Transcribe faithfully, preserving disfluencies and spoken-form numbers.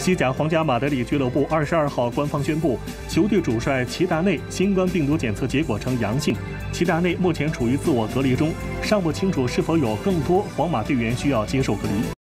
西甲皇家马德里俱乐部二十二号官方宣布，球队主帅齐达内新冠病毒检测结果呈阳性，齐达内目前处于自我隔离中，尚不清楚是否有更多皇马队员需要接受隔离。